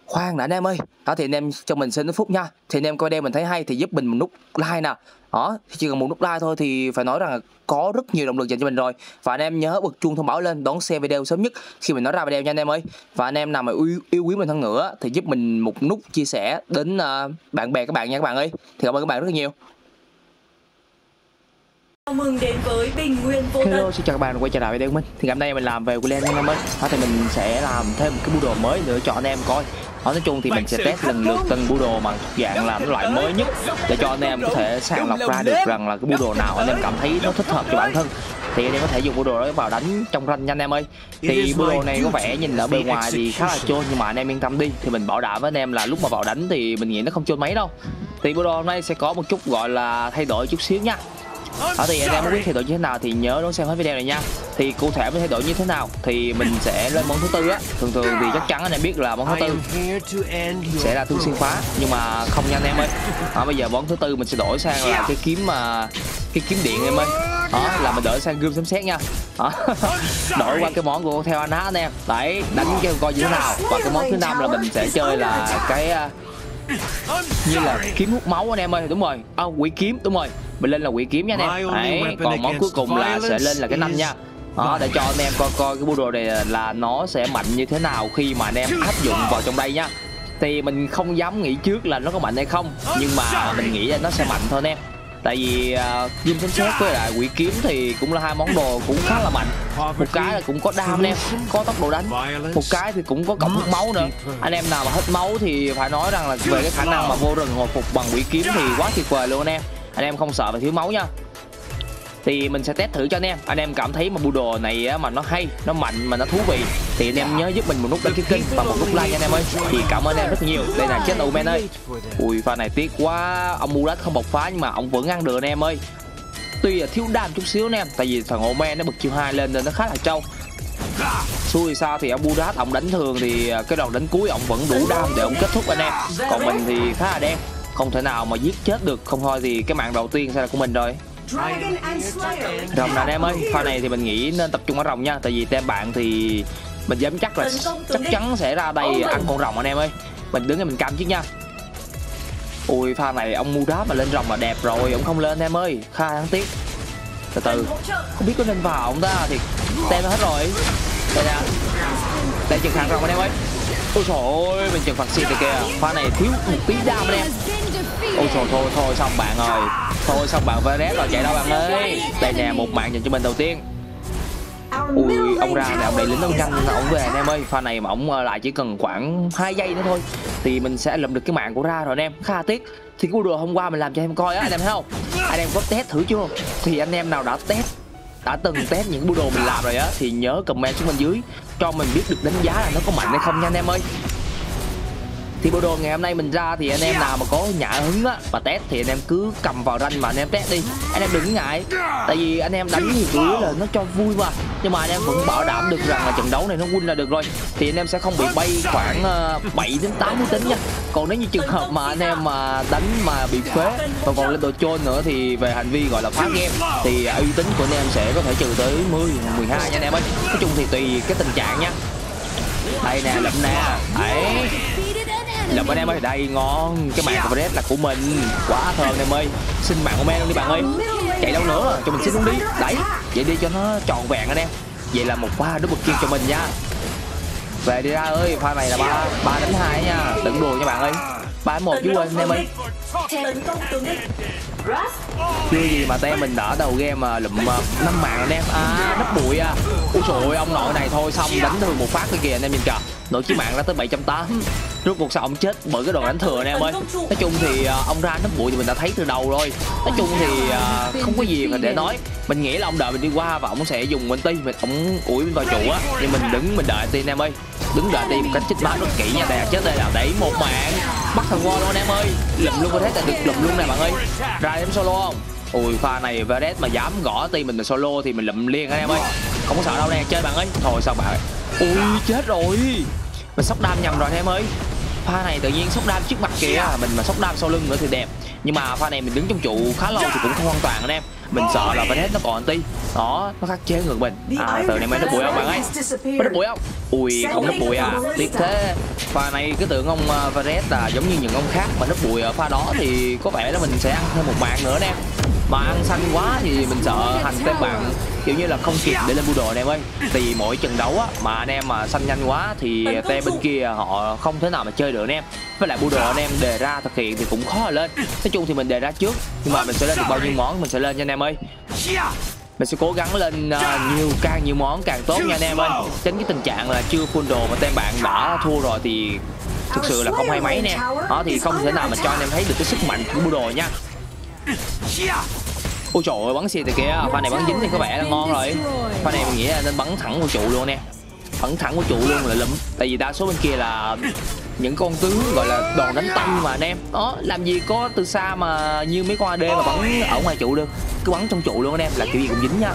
Khoan đã anh em ơi. Đó thì anh em cho mình xin ít phút nha. Thì anh em coi đây mình thấy hay thì giúp mình một nút like nè. Đó, thì chỉ cần một nút like thôi thì phải nói rằng là có rất nhiều động lực dành cho mình rồi. Và anh em nhớ bật chuông thông báo lên đón xem video sớm nhất khi mình nói ra video nha anh em ơi. Và anh em nào mà yêu quý mình hơn nữa thì giúp mình một nút chia sẻ đến bạn bè các bạn nha các bạn ơi. Thì cảm ơn các bạn rất là nhiều. Chào mừng đến với Bình Nguyên Vô Tận. Hello, xin chào các bạn quay trở lại video của mình. Thì ngày hôm nay mình làm về Wayland anh em ơi. Đó thì mình sẽ làm thêm một cái bộ đồ mới nữa cho anh em coi. Đó, nói chung thì mình sẽ test lần lượt từng bộ đồ mà dạng là cái loại mới nhất để cho anh em có thể sàng lọc ra được rằng là cái bộ đồ nào anh em cảm thấy nó thích hợp cho bản thân. Thì anh em có thể dùng bộ đồ đó vào đánh trong ranh nha anh em ơi. Thì bộ đồ này có vẻ nhìn ở bên ngoài thì khá là chôn, nhưng mà anh em yên tâm đi, thì mình bảo đảm với anh em là lúc mà vào đánh thì mình nghĩ nó không chôn mấy đâu. Thì bộ đồ hôm nay sẽ có một chút gọi là thay đổi chút xíu nha. Đó thì anh em muốn biết thay đổi như thế nào thì nhớ đón xem hết video này nha. Thì cụ thể mới thay đổi như thế nào thì mình sẽ lên món thứ tư á. Thường thì chắc chắn anh em biết là món thứ tư sẽ là thương xuyên phá, nhưng mà không nha anh em ơi. Bây giờ món thứ tư mình sẽ đổi sang là cái kiếm điện em ơi. Đó là mình đổi sang gươm sấm sét nha. Đó. Đổi qua cái món của theo anh á anh em. Đấy, đánh cho coi như thế nào. Và cái món thứ năm là mình sẽ chơi là cái như là kiếm hút máu anh em ơi. Đúng rồi, quỷ kiếm, đúng rồi, mình lên là quỷ kiếm nha anh em. Đấy, còn món cuối cùng là sẽ lên là cái năm nha. Đó, để cho anh em coi cái bộ đồ này là nó sẽ mạnh như thế nào khi mà anh em áp dụng vào trong đây nha. Thì mình không dám nghĩ trước là nó có mạnh hay không, nhưng mà mình nghĩ là nó sẽ mạnh thôi anh em. Tại vì gươm sấm sét với lại quỷ kiếm thì cũng là hai món đồ cũng khá là mạnh. Một cái là cũng có đam anh em, có tốc độ đánh. Một cái thì cũng có cộng hút máu nữa. Anh em nào mà hết máu thì phải nói rằng là về cái khả năng mà vô rừng hồi phục bằng quỷ kiếm thì quá tuyệt vời luôn anh em. Anh em không sợ phải thiếu máu nha. Thì mình sẽ test thử cho anh em cảm thấy mà bộ đồ này á, mà nó hay, nó mạnh mà nó thú vị thì anh em nhớ giúp mình một nút đăng ký kênh và một nút like nha anh em ơi. Thì cảm ơn anh em rất nhiều. Đây là chết Omen ơi. Ui, pha này tiếc quá, ông Murat không bộc phá nhưng mà ông vẫn ăn được anh em ơi. Tuy là thiếu đam chút xíu anh em, tại vì thằng Omen nó bật chiêu 2 lên nên nó khá là trâu. Xui sao thì ông Murat ông đánh thường thì cái đòn đánh cuối ông vẫn đủ đam để ông kết thúc anh em. Còn mình thì khá là đen, không thể nào mà giết chết được, không thôi thì cái mạng đầu tiên sẽ là của mình rồi. Rồng nè anh em ơi, pha này thì mình nghĩ nên tập trung ở rồng nha. Tại vì tem bạn thì mình dám chắc là chắc chắn sẽ ra đây ăn con rồng anh em ơi. Mình đứng đây mình cam chứ nha. Ui, pha này ông Murat mà lên rồng là đẹp rồi, ông không lên anh em ơi, khá đáng tiếc. Từ từ, không biết có nên vào không ta, thì tem nó hết rồi. Đây nè, đây trừng phạt rồng anh em ơi. Ôi trời ơi, mình trừng phạt xịt kìa. Pha này thiếu một tí đam anh em. Ôi trời, thôi xong bạn rồi. Thôi xong bạn Veres rồi, chạy đâu bạn ơi. Đây nè, một mạng dành cho mình đầu tiên. Ui, ông ra nè, ông đẩy lính ông nhanh, ông về anh em ơi. Pha này mà ông lại chỉ cần khoảng 2 giây nữa thôi thì mình sẽ lượm được cái mạng của ra rồi anh em. Khá là tiếc. Thì cái đồ hôm qua mình làm cho em coi á, anh em thấy không? Anh em có test thử chưa? Thì anh em nào đã từng test những bộ đồ mình làm rồi á thì nhớ comment xuống bên dưới cho mình biết được đánh giá là nó có mạnh hay không nha anh em ơi. Thì bộ đồ ngày hôm nay mình ra thì anh em nào mà có nhã hứng á và test thì anh em cứ cầm vào ranh mà anh em test đi, anh em đừng ngại. Tại vì anh em đánh thì chủ yếu là nó cho vui mà, nhưng mà anh em vẫn bảo đảm được rằng là trận đấu này nó win là được rồi. Thì anh em sẽ không bị bay khoảng 7 đến 80 tính nha. Còn nếu như trường hợp mà anh em mà đánh mà bị phế và còn lên đồ chôn nữa thì về hành vi gọi là phá game thì uy tín của anh em sẽ có thể trừ tới 10, 12 nha anh em ơi. Nói chung thì tùy cái tình trạng nha. Đây nè, lụm nè, đấy, lụm anh em ơi, đây ngon. Cái mạng của Veres là của mình, quá thơm anh em ơi. Xin mạng của men luôn đi bạn ơi. Chạy đâu nữa, cho mình xin luôn đi. Đấy, vậy đi cho nó tròn vẹn anh em. Vậy là một pha double kill cho mình nha. Về đi ra ơi, pha này là 3-2 nha, đừng đùa nha bạn ơi. 3-1 chứ quên anh em ơi. Chưa gì mà tem mình đỡ đầu game mà lụm 5 mạng anh em. Nấp bụi à. Ôi trời ơi, ông nội này thôi xong đánh thường một phát thôi kìa anh em nhìn kìa. Nội chí mạng ra tới 780. Rốt cuộc sao ông chết bởi cái đòn đánh thừa anh em ơi. Nói chung thì ông ra nấp bụi thì mình đã thấy từ đầu rồi. Nói chung thì không có gì mà để nói. Mình nghĩ là ông đợi mình đi qua và ông sẽ dùng ulti, ông ủi mình vào trụ á. Nhưng mình đứng mình đợi tin anh em ơi. Đứng đợi tin một cách chích bá rất kỹ nha. Đây chết đây là đẩy một mạng. Bắt thằng War luôn anh em ơi. Lụm luôn có thế là được lụm luôn nè bạn ơi. Ra em solo không? Ui, pha này Veres mà dám gõ team mình là solo thì mình lụm liền anh em ơi. Không có sợ đâu nè, chơi bạn ơi. Thôi sao bạn ơi. Ui, chết rồi. Mình sóc đam nhầm rồi anh em ơi. pha này tự nhiên sốc đam trước mặt kìa, mình mà sốc đam sau lưng nữa thì đẹp. Nhưng mà pha này mình đứng trong trụ khá lâu thì cũng không an toàn anh em. Mình sợ là Varese nó còn anti. Đó, nó khắc chế ngược mình. Từ này mới nấp bụi không bạn ơi? Có nấp bụi không? Ui, không nấp bụi à. Tiếc thế. Pha này cứ tưởng ông Varese là giống như những ông khác mà nấp bụi ở pha đó thì có vẻ là mình sẽ ăn thêm một mạng nữa nè. Mà ăn xanh quá thì mình sợ thành tên bạn kiểu như là không kịp để lên bưu đồ anh em ơi. Thì mỗi trận đấu á mà anh em mà xanh nhanh quá thì tên bên kia họ không thể nào mà chơi được anh em. Với lại bưu đồ anh em đề ra thực hiện thì cũng khó là lên. Nói chung thì mình đề ra trước, nhưng mà mình sẽ lên được bao nhiêu món mình sẽ lên nha anh em ơi. Mình sẽ cố gắng lên càng nhiều món càng tốt nha anh em ơi. Tránh cái tình trạng là chưa full đồ mà tên bạn đã thua rồi thì thực sự là không hay mấy nè. Đó thì không thể nào mà cho anh em thấy được cái sức mạnh của bưu đồ nha. Ôi trời ơi, bắn xì từ kìa, pha này bắn dính thì có vẻ là ngon rồi. Pha này mình nghĩ là nên bắn thẳng vào trụ luôn nè. Bắn thẳng vào trụ luôn là lụm. Tại vì đa số bên kia là những con tướng gọi là đòn đánh tay mà anh em. Đó, làm gì có từ xa mà như mấy con AD mà bắn ở ngoài trụ được. Cứ bắn trong trụ luôn anh em, là kiểu gì cũng dính nha.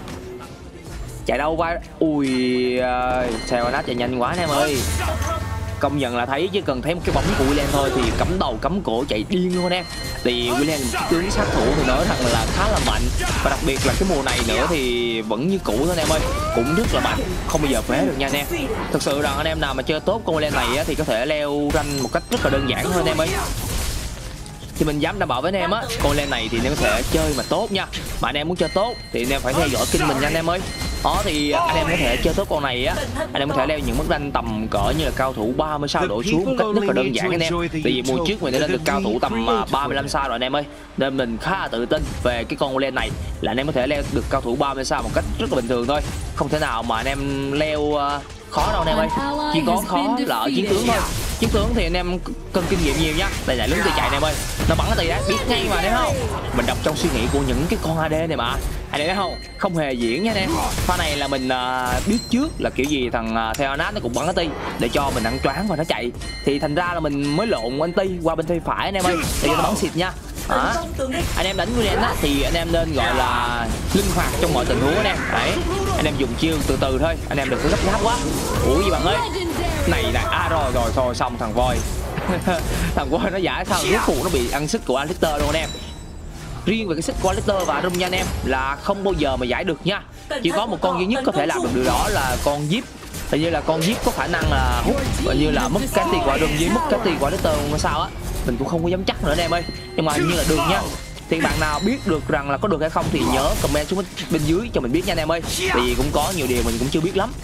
Chạy đâu qua. Ui, sao nó chạy nhanh quá anh em ơi. Công nhận là thấy chỉ cần thấy một cái bóng của Willian thôi thì cắm đầu cắm cổ chạy điên luôn anh em. Thì Willian tướng sát thủ thì nói rằng là khá là mạnh, và đặc biệt là cái mùa này nữa thì vẫn như cũ thôi anh em ơi, cũng rất là mạnh, không bao giờ phế được nha anh em. Thực sự rằng anh em nào mà chơi tốt con Willian này á, thì có thể leo rank một cách rất là đơn giản thôi anh em ơi. Thì mình dám đảm bảo với anh em á, con Willian này thì anh em có thể chơi mà tốt nha. Mà anh em muốn chơi tốt thì anh em phải theo dõi kênh mình nha anh em ơi. Đó thì anh em có thể chơi tốt con này á, anh em có thể leo những mức rank tầm cỡ như là cao thủ 36 độ xuống một cách rất là đơn giản anh em. Tại vì mùa trước mình đã lên được cao thủ tầm 35 sao rồi anh em ơi, nên mình khá là tự tin về cái con Willian này là anh em có thể leo được cao thủ 30 sao một cách rất là bình thường thôi. Không thể nào mà anh em leo khó đâu anh em ơi, chỉ có khó là ở chiến tướng thôi. Chiến tướng thì anh em cần kinh nghiệm nhiều nhá. Đây là lính tay chạy anh em ơi, nó bắn ở tay đá biết ngay mà thấy không. Mình đọc trong suy nghĩ của những cái con AD này mà anh em thấy không, không hề diễn nha anh em. Pha này là mình biết trước là kiểu gì thằng Theonat nó cũng bắn anti để cho mình ăn choáng và nó chạy, thì thành ra là mình mới lộn anti qua bên tay phải anh em ơi, để cho nó bắn xịt nha. Anh em đánh Willian á thì anh em nên gọi là linh hoạt trong mọi tình huống anh em. Đấy, anh em dùng chiêu từ từ thôi, anh em đừng có gấp gáp quá. Ủa gì bạn ơi, này rồi xong thằng voi thằng voi nó giải sao rốt cuộc nó bị ăn sức của Alistar luôn anh em. Riêng về cái sức của Alistar và Arum nha anh em là không bao giờ mà giải được nha. Chỉ có một con duy nhất có thể làm được điều đó là con Zip. Hình như là con Zip có khả năng là hút và như là mất cái tiền của Arum với mất cái tiền của Alistar sao á, mình cũng không có dám chắc nữa anh em ơi, nhưng mà hình như là được nha. Thì bạn nào biết được rằng là có được hay không thì nhớ comment xuống bên dưới cho mình biết nha anh em ơi, tại vì cũng có nhiều điều mình cũng chưa biết lắm.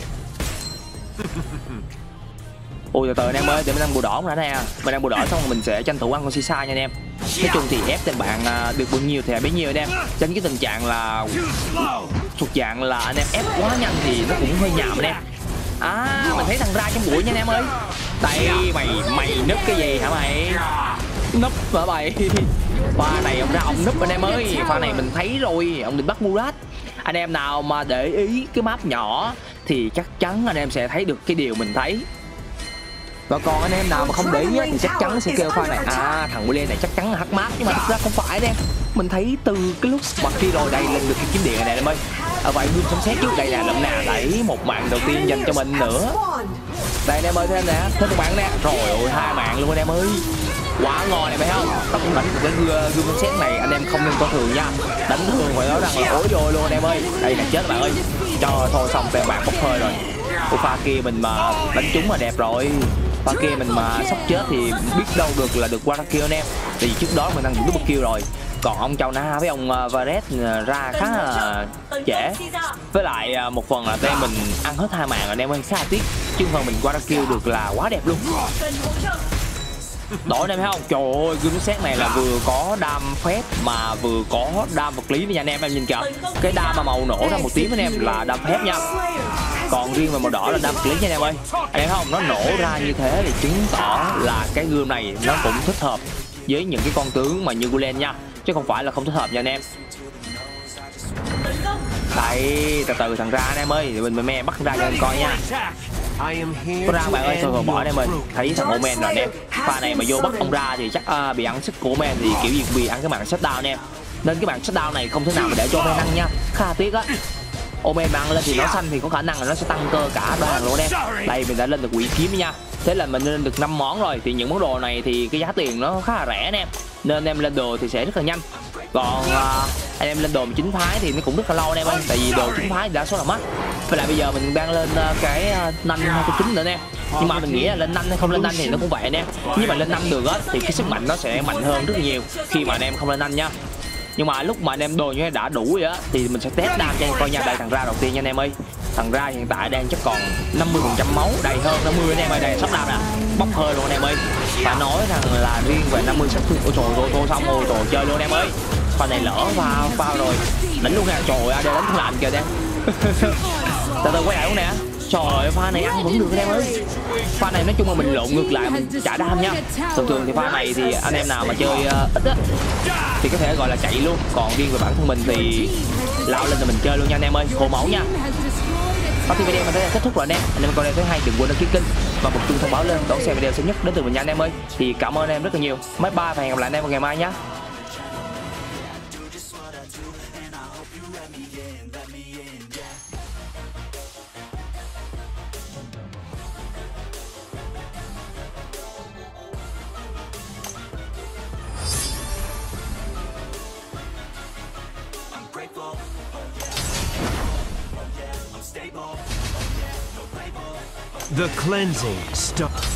Ôi từ từ anh em ơi, để mình ăn bùa đỏ nữa nè. Mình ăn bùa đỏ xong rồi mình sẽ tranh thủ ăn con Sisa nha anh em. Nói chung thì ép tên bạn được bao nhiêu thì bấy nhiêu anh em. Tránh cái tình trạng là thuộc dạng là anh em ép quá nhanh thì nó cũng hơi nhàm anh em. Mình thấy thằng ra trong bụi nha anh em ơi. Đây mày núp cái gì hả mày? Núp hả mày? Pha này ông ra ông núp anh em ơi. Pha này mình thấy rồi, ông định bắt Murat. Anh em nào mà để ý cái map nhỏ thì chắc chắn anh em sẽ thấy được cái điều mình thấy. Và còn anh em nào mà không để ý thì chắc chắn sẽ kêu pha này thằng Willian này chắc chắn là hack map, nhưng mà thực ra không phải anh em. Mình thấy từ cái lúc mặt kia rồi đây lên được cái kiếm điện này em ơi. Vậy Nguyên xem xét trước đây là lụm nè, đấy một mạng đầu tiên dành cho mình nữa. Đây anh em ơi, thêm nè, thêm một mạng nè. Rồi ôi 2 mạng luôn anh em ơi. Quá ngon này phải không? Tóc đánh của cái gương xem xét này anh em không nên coi thường nha. Đánh thường phải nói rằng là ối rồi luôn anh em ơi. Đây là chết các bạn ơi. Cho thôi xong tên bạn bốc hơi rồi. Pha kia mình mà đánh trúng là đẹp rồi. Pha kia mình mà sắp chết thì biết đâu được là được qua kill anh em. Tại vì trước đó mình đang double kill rồi. Còn ông Chao Na với ông Varese ra khá là trễ. Với lại một phần là tên mình ăn hết 2 mạng anh em ơi, khá là tiếc. Chứ phần mình qua kill được là quá đẹp luôn. Đổi em thấy không? Trời ơi, gương xét này là vừa có đam phép mà vừa có đam vật lý nha anh em nhìn kìa. Cái đam mà màu nổ ra một tím anh em là đam phép nha. Còn riêng về màu đỏ là đam vật lý nha anh em ơi. Anh em thấy không? Nó nổ ra như thế thì chứng tỏ là cái gươm này nó cũng thích hợp với những cái con tướng mà như Gulen nha, chứ không phải là không thích hợp nha anh em. Đây, từ từ thằng ra anh em ơi, mình me bắt ra cho anh coi nha. Có ra bạn ơi, thôi bỏ anh em ơi. Thấy thằng Omen rồi anh em. Pha này mà vô bắt ông ra thì chắc bị ăn sức của Omen, thì kiểu gì cũng bị ăn cái mạng shutdown anh em. Nên cái mạng shutdown này không thể nào mà để cho Omen ăn nha, khá tiếc á. ôm em ăn lên thì nó xanh thì có khả năng là nó sẽ tăng cơ cả đoàn luôn em. Đây mình đã lên được quỷ kiếm nha, thế là mình lên được 5 món rồi. Thì những món đồ này thì cái giá tiền nó khá là rẻ em, nên em lên đồ thì sẽ rất là nhanh. Còn anh em lên đồ chính phái thì nó cũng rất là lâu anh em ơi, tại vì đồ chính phái đa số là mắc. Với lại bây giờ mình đang lên cái nanh 2.9 nữa nè, nhưng mà mình nghĩ là lên nanh hay không lên nanh thì nó cũng vậy nè. Nhưng mà lên 5 được á thì cái sức mạnh nó sẽ mạnh hơn rất là nhiều khi mà anh em không lên nanh nha. Nhưng mà lúc mà anh em đồ như đã đủ rồi á thì mình sẽ test đam cho anh coi nha. Đây thằng Ra đầu tiên nha anh em ơi. Thằng Ra hiện tại đang chắc còn 50% máu, đầy hơn 50 anh em ơi, đây sắp đam nè, bốc hơi luôn anh em ơi. Phải nói rằng là riêng về 50 sát thương, ôi trời ơi, xong rồi, trời chơi luôn anh em ơi. Pha này lỡ pha rồi, đánh luôn nè, trời ơi, đây đánh thằng lạnh kìa đang. Từ từ quay lại luôn nè. Trời ơi, pha này ăn vẫn được anh em ơi. Pha này nói chung là mình lộn ngược lại, mình trả đam nha. Thường thì pha này thì anh em nào mà chơi ít á thì có thể gọi là chạy luôn. Còn riêng về bản thân mình thì lao lên là mình chơi luôn nha anh em ơi, khô máu nha. Và thì video mình đã kết thúc rồi anh em coi video thứ hai đừng quên đăng ký kênh và bật chuông thông báo lên đón xem video sớm nhất đến từ mình nha anh em ơi. Thì cảm ơn anh em rất là nhiều. Bye bye và hẹn gặp lại anh em vào ngày mai nhé. The cleansing stuff.